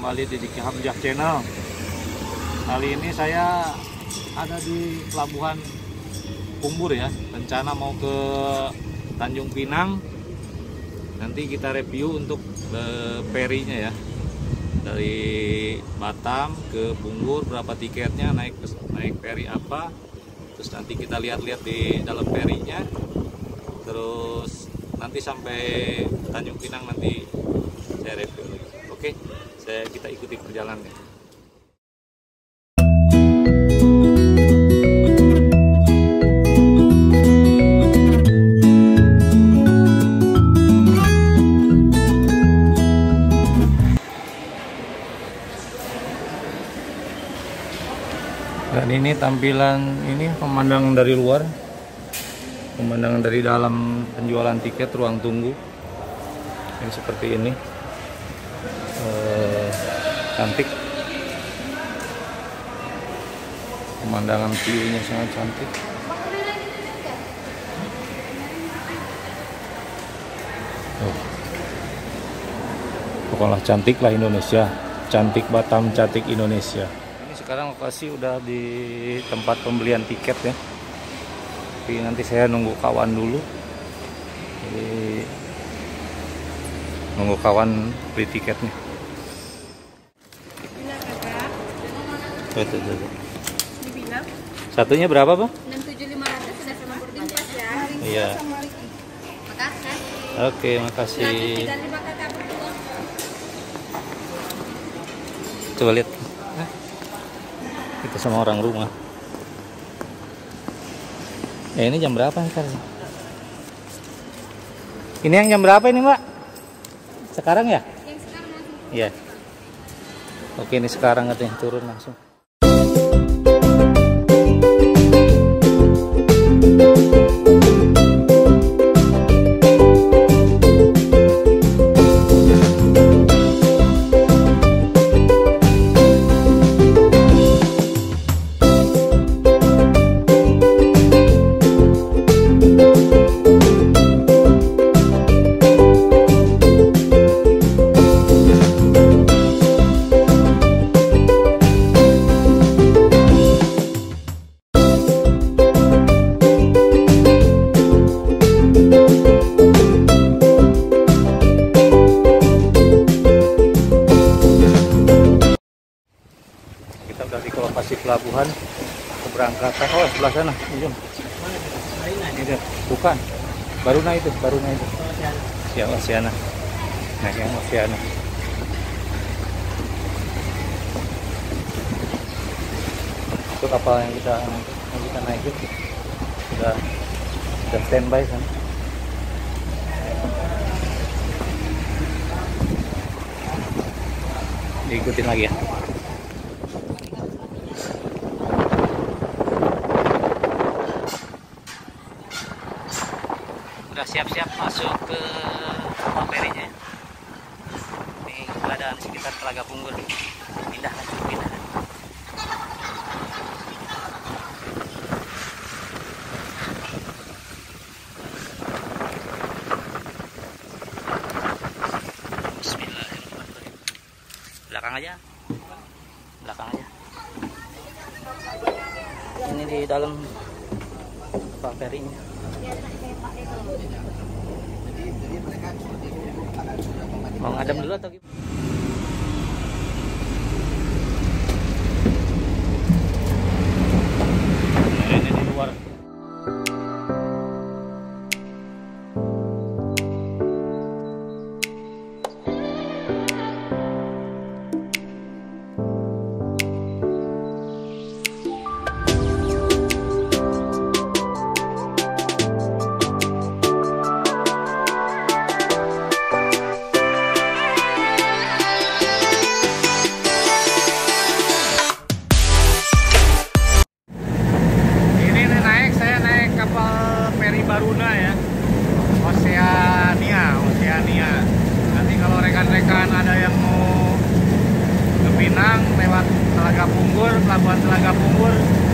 kembali di Diki Hamzah Channel. Kali ini saya ada di Pelabuhan Kumbur ya. Rencana mau ke Tanjung Pinang. Nanti kita review untuk ferinya ya. Dari Batam ke Kumbur berapa tiketnya, naik feri apa. Terus nanti kita lihat-lihat di dalam ferinya. Terus nanti sampai Tanjung Pinang nanti saya review lagi. Oke, kita ikuti perjalanannya. Dan ini tampilan ini pemandangan dari luar, pemandangan dari dalam penjualan tiket ruang tunggu. Ini seperti ini, cantik, pemandangan view-nya sangat cantik. Pokoknya cantik lah Indonesia, cantik Batam, cantik Indonesia. Sekarang lokasi udah di tempat pembelian tiket ya. Tapi nanti saya nunggu kawan dulu. Jadi nunggu kawan beli tiketnya. Tuh. Satunya berapa, Pak? 6.700 sudah sama boarding pass ya. Iya. Makasih. Oke, makasih. Coba lihat. Kita sama orang rumah. Ini jam berapa nih, Kak? Ini yang jam berapa ini, Mbak? Sekarang ya? Yang sekarang langsung. Iya. Oke, ini sekarang katanya turun langsung. Pelabuhan keberangkatan. Oh, sebelah sana. Ini bukan. Baruna itu. Yang Oceana. Nah, yang Oceana. Itu kapal yang kita naikin. Sudah standby sana. Diikutin lagi ya. Udah siap-siap masuk ke kapal ferinya. Ini keadaan sekitar Telaga Kumbur. Pindah. Bismillahirrahmanirrahim. Belakang aja. Ini di dalam kapal ferinya. Mau ngadem dulu atau gimana? Ini di luar. Baruna ya, Oceania. Nanti kalau rekan-rekan ada yang mau ke Pinang lewat Telaga Kumbur, Pelabuhan Telaga Kumbur,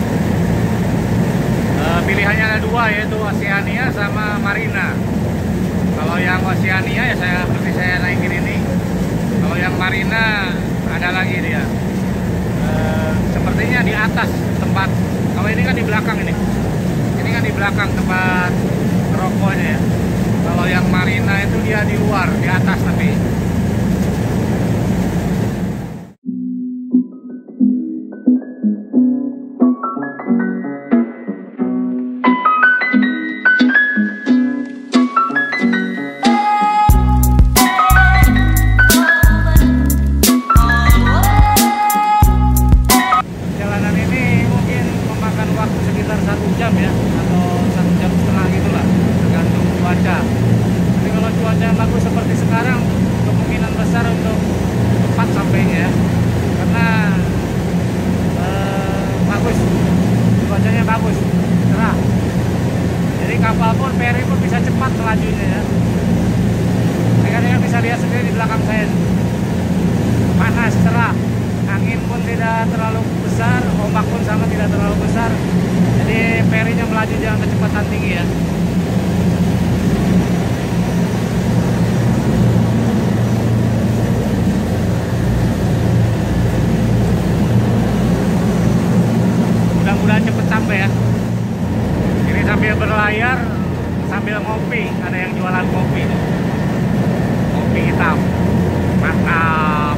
pilihannya ada dua, yaitu Oceania sama Marina. Kalau yang Oceania ya saya naikin ini. Kalau yang Marina ada lagi dia. Sepertinya di atas tempat. Kalau ini kan di belakang ini. Ini kan di belakang tempat rokoknya ya. Kalau yang marina itu dia di luar, di atas tapi. Perjalanan ini mungkin memakan waktu sekitar 1 jam ya, atau 1 jam setengah gitulah, tergantung cuaca. Tapi kalau cuaca bagus seperti sekarang, kemungkinan besar untuk cepat sampainya ya, karena bagus, cuacanya bagus, cerah. Jadi kapal pun, feri pun bisa cepat melajunya ya. Rekan-rekan bisa lihat sendiri di belakang saya, panas, cerah, angin pun tidak terlalu besar, ombak pun sama tidak terlalu besar. Jadi ferinya melaju dengan kecepatan tinggi ya. Mudah-mudahan cepet sampai ya. Ini sambil berlayar, sambil ngopi, ada yang jualan kopi. Kopi hitam, mantap.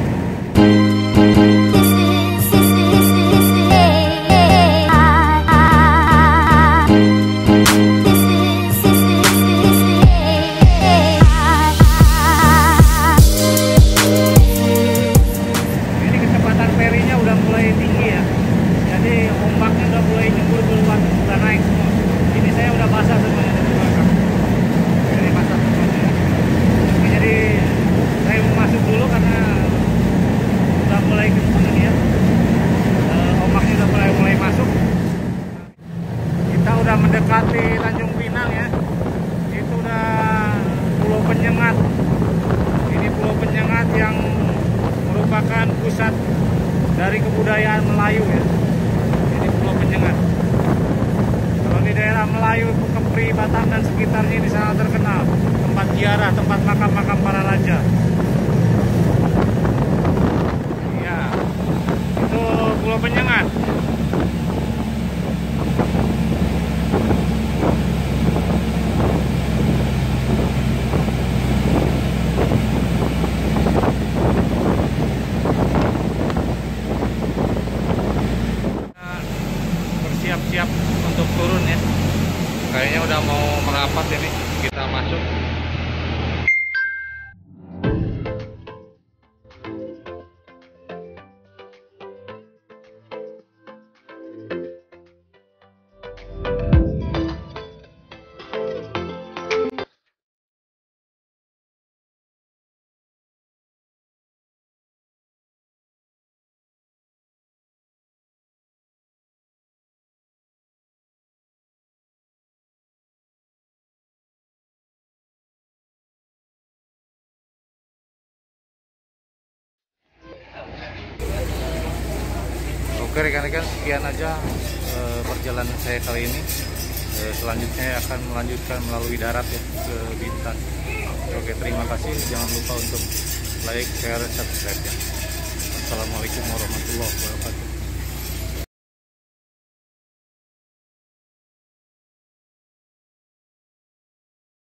Ini kecepatan ferinya udah mulai tinggi ya. Jadi ombaknya udah mulai nyembur keluar, udah naik semua. Ini saya udah basah semuanya dari belakang. Jadi basah semuanya. Jadi saya mau masuk dulu karena udah mulai kencang ini ya. Ombaknya udah mulai masuk. Kita udah mendekati Tanjung Pinang ya. Itu udah Pulau Penyengat. Ini Pulau Penyengat yang merupakan pusat dari kebudayaan Melayu ya. Ini Pulau Penyengat. Kalau di daerah Melayu, Kepri, Batam dan sekitarnya ini sangat terkenal. Tempat ziarah, tempat makam-makam para raja. Iya, itu Pulau Penyengat. Bersiap-siap untuk turun ya. Kayaknya udah mau merapat ini. Kita masuk. Oke rekan-rekan, sekian aja perjalanan saya kali ini. Selanjutnya akan melanjutkan melalui darat ya ke Bintan. Oke, terima kasih. Jangan lupa untuk like, share, subscribe ya. Assalamualaikum warahmatullahi wabarakatuh.